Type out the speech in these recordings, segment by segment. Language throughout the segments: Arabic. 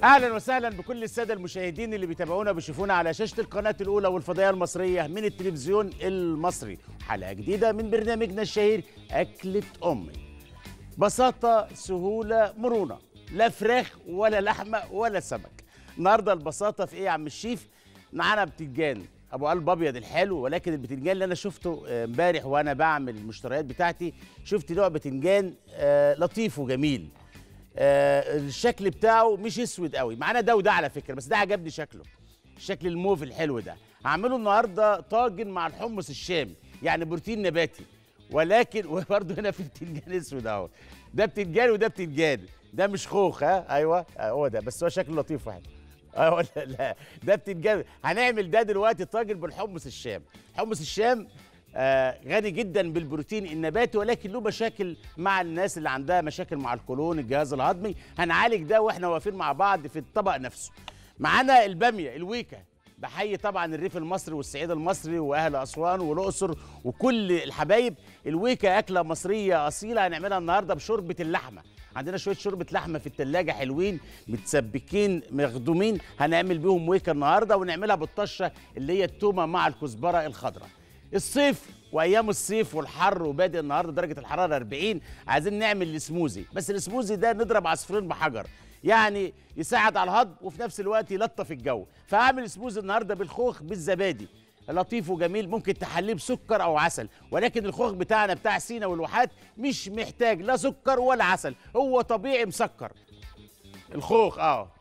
اهلا وسهلا بكل الساده المشاهدين اللي بيتابعونا وبيشوفونا على شاشه القناه الاولى والفضائيه المصريه من التلفزيون المصري. حلقه جديده من برنامجنا الشهير اكله امي. بساطه، سهوله، مرونه، لا فراخ ولا لحمه ولا سمك. النهارده البساطه في ايه يا عم الشيف؟ معانا بتنجان ابو قلب ابيض الحلو، ولكن البتنجان اللي انا شفته امبارح وانا بعمل المشتريات بتاعتي، شفت نوع بتنجان لطيف وجميل. الشكل بتاعه مش اسود قوي. معانا ده وده على فكره، بس ده عجبني شكله، الشكل الموف الحلو ده. هعمله النهارده طاجن مع الحمص الشامي، يعني بروتين نباتي. ولكن وبرده هنا في بتنجان اسود اهو. ده بتنجان وده بتنجان، ده مش خوخ. ها ايوه هو ده، بس هو شكله لطيف واحد. ايوه لا ده بتنجان. هنعمل ده دلوقتي طاجن بالحمص الشام. حمص الشام غني جدا بالبروتين النباتي، ولكن له مشاكل مع الناس اللي عندها مشاكل مع القولون، الجهاز الهضمي. هنعالج ده واحنا واقفين مع بعض في الطبق نفسه. معانا الباميه الويكه. بحيي طبعا الريف المصري والصعيد المصري واهل اسوان والاقصر وكل الحبايب. الويكه اكله مصريه اصيله، هنعملها النهارده بشوربه اللحمه. عندنا شويه شوربه لحمه في التلاجة حلوين متسبكين مخدومين، هنعمل بيهم ويكه النهارده، ونعملها بالطشه اللي هي التومه مع الكزبره الخضراء. الصيف وايام الصيف والحر وبادئ النهارده درجه الحراره 40، عايزين نعمل السموزي. بس السموزي ده نضرب عصفورين بحجر، يعني يساعد على الهضم وفي نفس الوقت يلطف الجو. فهعمل سموزي النهارده بالخوخ بالزبادي، لطيف وجميل. ممكن تحليه بسكر او عسل، ولكن الخوخ بتاعنا بتاع سينا والواحات مش محتاج لا سكر ولا عسل، هو طبيعي مسكر الخوخ.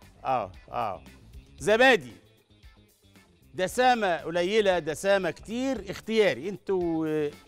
زبادي دسامة قليلة دسامة كتير اختياري انتوا.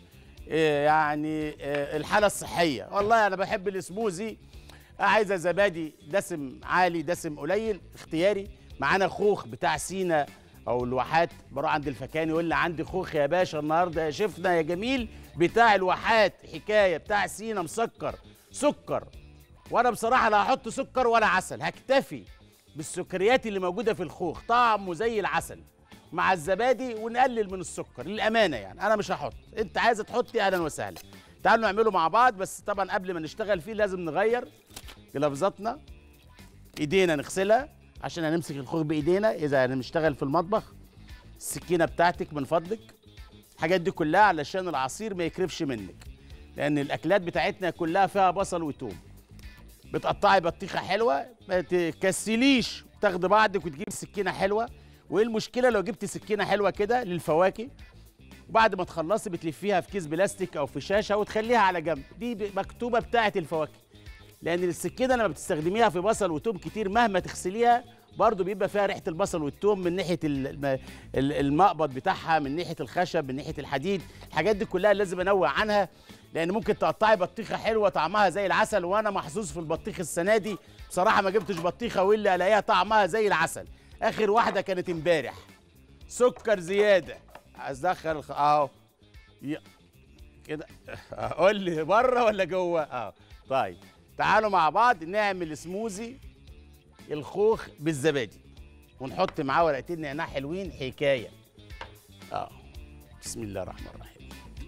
الحالة الصحية. والله انا بحب السموزي، عايزة زبادي دسم عالي دسم قليل اختياري. معانا خوخ بتاع سينا او الواحات، بروح عند الفكاني يقول لي عندي خوخ يا باشا النهارده يا شفنا يا جميل بتاع الواحات، حكاية بتاع سينا مسكر سكر. وانا بصراحة لا هحط سكر ولا عسل، هكتفي بالسكريات اللي موجودة في الخوخ، طعمه زي العسل مع الزبادي، ونقلل من السكر للامانه. يعني انا مش هحط، انت عايزه تحطي اهلا وسهلا. تعالوا نعمله مع بعض، بس طبعا قبل ما نشتغل فيه لازم نغير جلافزاتنا، ايدينا نغسلها عشان هنمسك الخوخ بايدينا اذا هنشتغل في المطبخ. السكينه بتاعتك من فضلك، الحاجات دي كلها علشان العصير ما يكرفش منك، لان الاكلات بتاعتنا كلها فيها بصل وتوم. بتقطعي بطيخه حلوه، ما تكسليش تاخدي بعضك وتجيبي سكينه حلوه. وايه المشكله لو جبت سكينه حلوه كده للفواكه، وبعد ما تخلصي بتلفيها في كيس بلاستيك او في شاشه وتخليها على جنب، دي مكتوبه بتاعه الفواكه. لان السكينه لما بتستخدميها في بصل وتوم كتير مهما تغسليها برضو بيبقى فيها ريحه البصل والتوم، من ناحيه المقبض بتاعها، من ناحيه الخشب، من ناحيه الحديد. الحاجات دي كلها لازم انوع عنها، لان ممكن تقطعي بطيخه حلوه طعمها زي العسل. وانا محظوظ في البطيخ السنه دي بصراحه، ما جبتش بطيخه واللي الاقيها طعمها زي العسل. اخر واحده كانت امبارح، سكر زياده. عايز ادخل اهو كده. قول لي بره ولا جوه؟ طيب تعالوا مع بعض نعمل سموزي الخوخ بالزبادي، ونحط معاه ورقتين نعناع حلوين حكايه. بسم الله الرحمن الرحيم.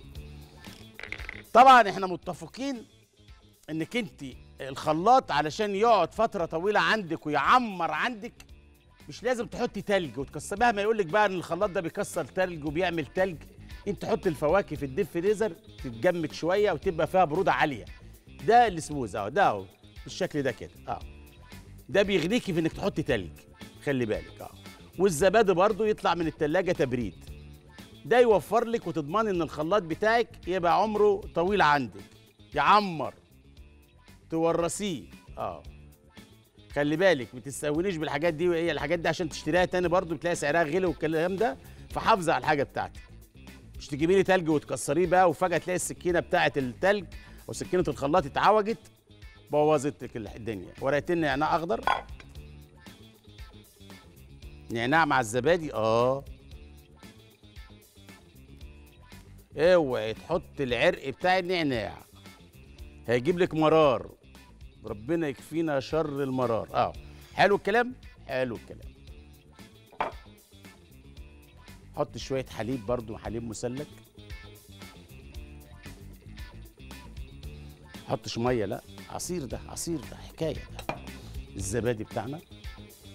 طبعا احنا متفقين انك انت الخلاط علشان يقعد فتره طويله عندك ويعمر عندك مش لازم تحطي تلج وتكسري. مهما يقول لك بقى ان الخلاط ده بيكسر تلج وبيعمل تلج، انت حط الفواكه في الديب فريزر تتجمد شويه وتبقى فيها بروده عاليه. ده السموز ده اهو بالشكل ده كده. ده بيغنيكي في انك تحطي تلج، خلي بالك. والزبادي برضو يطلع من التلاجة تبريد، ده يوفر لك وتضمني ان الخلاط بتاعك يبقى عمره طويل عندك، يعمر تورثيه. خلي بالك ما تستهونيش بالحاجات دي، وهي الحاجات دي عشان تشتريها تاني برضو بتلاقي سعرها غلي والكلام ده، فحافظي على الحاجه بتاعتك. مش تجيبي لي تلج وتكسريه بقى وفجاه تلاقي السكينه بتاعه التلج او سكينه الخلاط اتعوجت بوظت لك الدنيا. ورقتين نعناع اخضر، نعناع مع الزبادي. اوعي تحط العرق بتاع النعناع، هيجيب لك مرار، ربنا يكفينا شر المرار. حلو الكلام، حلو الكلام. حط شويه حليب برضو، حليب مسلك. حطش ميه، لا عصير، ده عصير، ده حكايه. ده الزبادي بتاعنا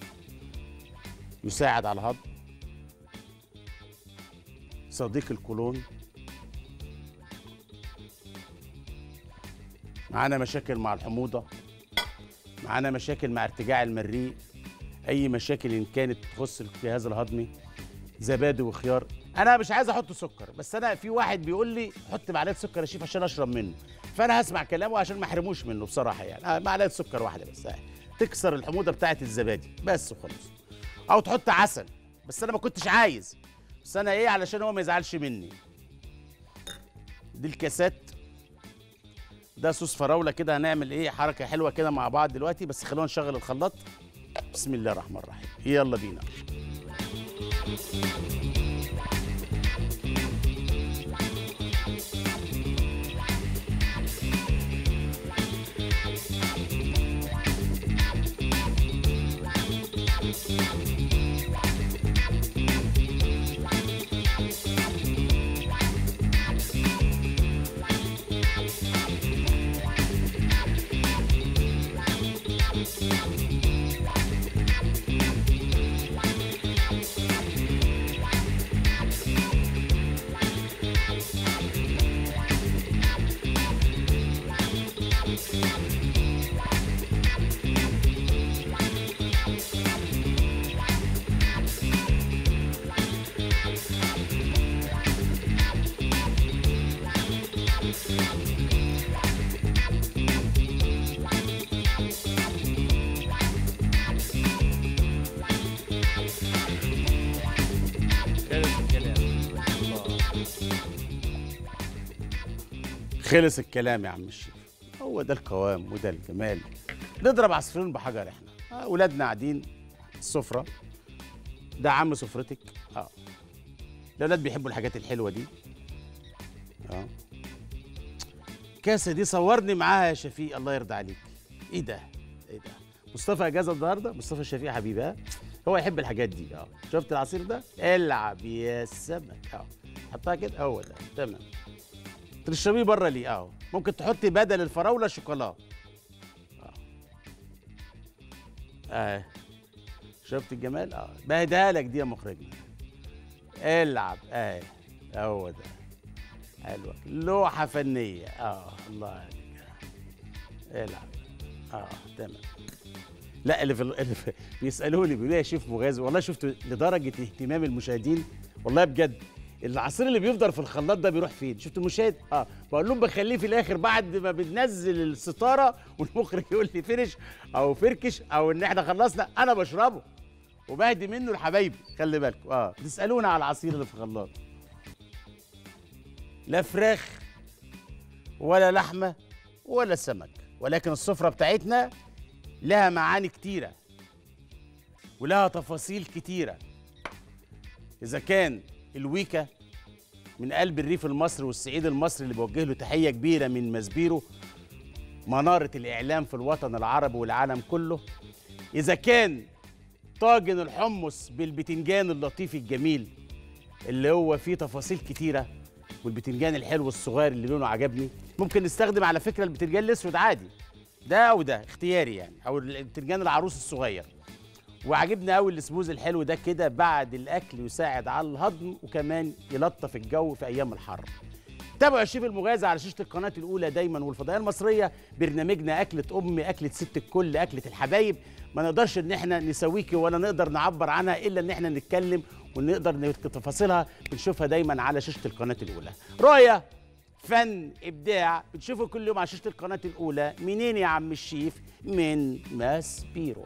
يساعد على الهضم، صديق القولون. معانا مشاكل مع الحموضة، معانا مشاكل مع ارتجاع المريء، أي مشاكل إن كانت تخص الجهاز الهضمي. زبادي وخيار. أنا مش عايز أحط سكر، بس أنا في واحد بيقول لي حط معلقة سكر يا شيف عشان أشرب منه، فأنا هسمع كلامه عشان ما أحرموش منه بصراحة يعني. معلقة سكر واحدة بس تكسر الحموضة بتاعة الزبادي بس وخلاص. أو تحط عسل، بس أنا ما كنتش عايز، بس أنا إيه علشان هو ما يزعلش مني. دي الكاسات، ده صوص فراوله كده. هنعمل ايه حركه حلوه كده مع بعض دلوقتي، بس خلونا نشغل الخلاط. بسم الله الرحمن الرحيم، يلا بينا. خلص الكلام يا عم الشيف. هو ده القوام وده الجمال. نضرب عصفورين بحجر احنا. اولادنا قاعدين السفره، ده عم سفرتك. الاولاد بيحبوا الحاجات الحلوه دي. الكاسه دي صورني معاها يا شفيق، الله يرضى عليك. ايه ده؟ ايه ده؟ مصطفى اجازه النهارده، مصطفى شفيق حبيبي. هو يحب الحاجات دي. شفت العصير ده؟ العب يا سمك. حطها كده، هو ده تمام. تشربيه بره ليه؟ ممكن تحطي بدل الفراوله شوكولاته. شفت الجمال؟ بهديها لك دي يا مخرجنا. العب. هو ده. حلوه، لوحه فنيه. الله عليك. العب. تمام. لا اللي بيسالوني بيقولوا يا شيف مغازي، والله شفت لدرجه اهتمام المشاهدين، والله بجد. العصير اللي بيفضل في الخلاط ده بيروح فين؟ شفت المشاهد؟ بقول لهم بخليه في الاخر بعد ما بننزل الستاره، والمخرج يقول لي فينش او فركش او ان احنا خلصنا، انا بشربه وبهدي منه لحبايبي. خلي بالكم. تسالونا على العصير اللي في الخلاط. لا فراخ ولا لحمه ولا سمك، ولكن السفره بتاعتنا لها معاني كتيره ولها تفاصيل كتيره. اذا كان الويكا من قلب الريف المصري والصعيد المصري اللي بوجه له تحيه كبيره من مزبيرو، مناره الاعلام في الوطن العربي والعالم كله. اذا كان طاجن الحمص بالبتنجان اللطيف الجميل اللي هو فيه تفاصيل كتيره، والبتنجان الحلو الصغير اللي لونه عجبني. ممكن نستخدم على فكره البتنجان الاسود عادي، ده وده اختياري يعني، او البتنجان العروس الصغير. وعجبني قوي السموز الحلو ده كده بعد الاكل، يساعد على الهضم وكمان يلطف الجو في ايام الحر. تابعوا الشيف المغازي على شاشه القناه الاولى دايما والفضائيه المصريه، برنامجنا اكله امي، اكله ست الكل، اكله الحبايب. ما نقدرش ان احنا نسويكي ولا نقدر نعبر عنها الا ان احنا نتكلم ونقدر تفاصيلها بنشوفها دايما على شاشه القناه الاولى. رؤيه، فن، ابداع، بتشوفوا كل يوم على شاشه القناه الاولى. منين يا عم الشيف؟ من ماسبيرو.